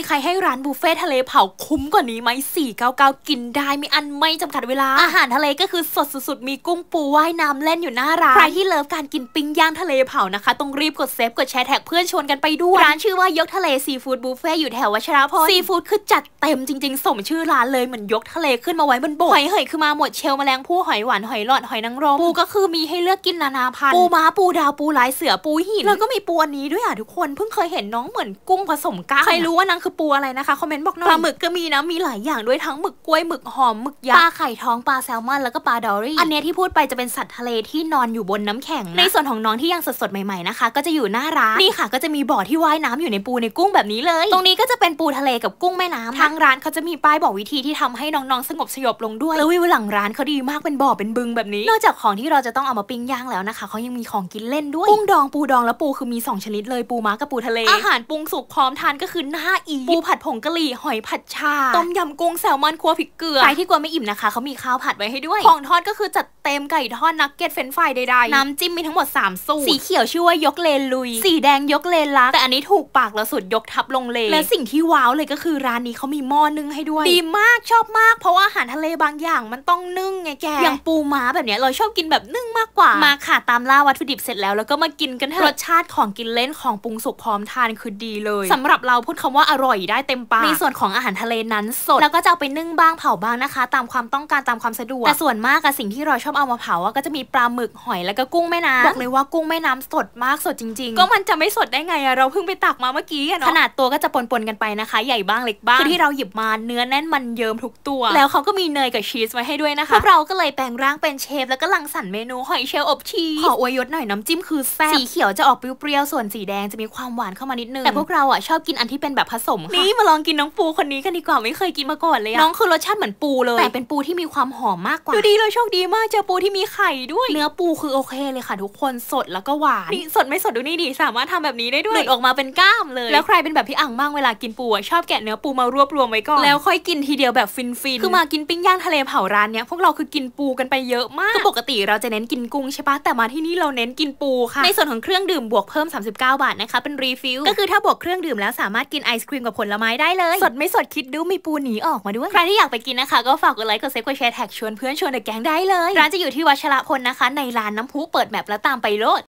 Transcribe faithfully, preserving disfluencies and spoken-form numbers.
ใครให้ร้านบุฟเฟ่ทะเลเผาคุ้มกว่านี้ไหมสี่เก้าเก้ากินได้ไม่อันไม่จำกัดเวลาอาหารทะเลก็คือสดสุดๆมีกุ้งปูว่ายน้ำเล่นอยู่หน้าร้านใครที่เลิฟการกินปิ้งย่างทะเลเผานะคะต้องรีบกดเซฟกดแชร์แท็กเพื่อนชวนกันไปด้วยร้านชื่อว่ายกทะเลซีฟู้ดบุฟเฟ่อยู่แถววัชรพลซีฟู้ดคือจัดเต็มจริงๆสมชื่อร้านเลยเหมือนยกทะเลขึ้นมาไว้บนบกหอยเหยคือมาหมดเชลแมลงภู่หอยหวานหอยหลอดหอยนางรมปูก็คือมีให้เลือกกินนานาพันธุ์ปูม้าปูดาวปูลายเสือปูหินแล้วก็มีปูอันนี้ด้วยอ่ะทุกคนเพิ่งเคยเห็นน้องเหมือนกุ้งผสมก้างใครรู้ว่านางคือปูอะไรนะคะคอมเมนต์บอกหน่อยปลาหมึกก็มีนะมีหลายอย่างด้วยทั้งหมึกกล้วยหมึกหอมหมึกยักษ์ปลาไข่ท้องปลาแซลมอนแล้วก็ปลาดอรี่อันนี้ที่พูดไปจะเป็นสัตว์ทะเลที่นอนอยู่บนน้ำแข็งในส่วนของน้องที่ยังสดๆใหม่ๆนะคะก็จะอยู่หน้าร้านนี่ค่ะก็จะมีบ่อที่ว่ายน้ำอยู่ในปูในกุ้งแบบนี้เลยตรงนี้ก็จะเป็นปูทะเลกับกุ้งแม่น้ำทางร้านเขาจะมีป้ายบอกวิธีที่ทำให้น้องๆสงบสยบลงด้วยแล้ววิวหลังร้านเขาดีมากเป็นบ่อเป็นบึงแบบนี้นอกจากของที่เราจะต้องเอามาปิ้งย่างแล้วนะคะเขายังมีของกินเล่นด้วยกุ้งดองปูดองแล้วปูคือมีสองชนิดเลยปูม้ากับปูทะเลอาหารปรุงสุกพร้อมทานก็คือหน้าอีปูผัดผงกะหรี่หอยผัดชาต้มยำกุ้งแซลมอนคั่วพริกเกลือใครที่กลัวไม่อิ่มนะคะเขามีข้าวผัดไว้ให้ด้วยของทอดก็คือจัดเต็มไก่ทอดนักเก็ตเฟรนช์ฟรายใดๆน้ำจิ้มมีทั้งหมดสามสูตรสีเขียวชื่อว่ายกเลนลุยสีแดงยกเลนลักแต่อันนี้ถูกปากแล้วสุดยกทับลงเลและสิ่งที่ว้าวเลยก็คือร้านนี้เขามีหม้อนึ่งให้ด้วยดีมากชอบมากเพราะว่าอาหารทะเลบางอย่างมันต้องนึ่งไงแกอย่างปูม้าแบบเนี้ยเราชอบกินแบบนึ่งมากกว่ามาค่ะตามล่าวัตถุดิบเสร็จแล้วแล้วก็มากินกันเถอะรสชาติของกินเล่นของปรุงสุกพร้อมทานคือดีเลยสำหรับเราพูดคำว่าอร่อยได้เต็มปากในส่วนของอาหารทะเลนั้นสดแล้วก็จะเอาไปนึ่งบ้างเผาบ้างนะคะตามความต้องการตามความสะดวกแต่ส่วนมากอะสิ่งที่เราชอบเอามาเผาก็จะมีปลาหมึกหอยแล้วก็กุ้งแม่น้ำบอกเลยว่ากุ้งแม่น้ำสดมากสดจริงๆก็มันจะไม่สดได้ไงอะเราเพิ่งไปตักมาเมื่อกี้อะเนาะขนาดตัวก็จะปนๆกันไปนะคะใหญ่บ้างเล็กบ้างคือที่เราหยิบมาเนื้อแน่นมันเยิ้มทุกตัวแล้วเขาก็มีเนยกับชีสไว้ให้ด้วยนะคะพวกเราก็เลยแปลงร่างเป็นเชฟแล้วก็รังสรรค์เมนูหอยเชลล์อบชีสขออวยยศหน่อยน้ำจิ้มคือแซ่บสีเขียวจะออกเปรี้ยวๆส่วนสีแดงจะมีความหวานเข้ามานิดนึงแต่พวกเราอะชอบกินอันที่เป็นแบบผสมนี่มาลองกินน้องปูคนนี้กันดีกว่าไม่เคยกินมาก่อนเลยน้องคือรสชาติเหมือนปูเลยแต่เป็นปูที่มีความหอมมากกว่าดูดีเลยโชคดีมากเจอปูที่มีไข่ด้วยเนื้อปูคือโอเคเลยค่ะทุกคนสดแล้วก็หวานนี่สดไม่สดดูนี่ดีสามารถทำแบบนี้ได้ด้วยหลุดออกมาเป็นก้ามเลยแล้วใครเป็นแบบพี่อ่างบ้างเวลากินปูชอบแกะเนื้อปูมารวบรวมไว้ก่อนแล้วค่อยกินทีเดียวแบบฟินๆคือมากินปิ้งย่างทะเลเผาร้านเนี้ยพวกเราคือกินปูกันไปเยอะมากคือปกติเราจะเน้นกินกุ้งใช่ปะแต่มาที่นี่เราเน้นกินปูค่ะในส่วนของเครื่องดื่มบวกเพิ่มสามสิบเก้าบาทนะคะเป็นรีฟิลก็คือถ้าบวกเครื่องดื่มแล้วสามารถกินไอศครีมกับผลไม้ได้เลยสดไม่สดคิดดูมีปูหนีออกมาด้วยใครที่อยากไปกินนะคะก็ฝากกดไลค์กดเซฟกดแชร์แท็กชวนเพื่อนชวนเด็กแก๊งได้เลยร้านจะอยู่ที่วัชรพลนะคะในร้านน้ำพุเปิดแมปแล้วตามไปโลด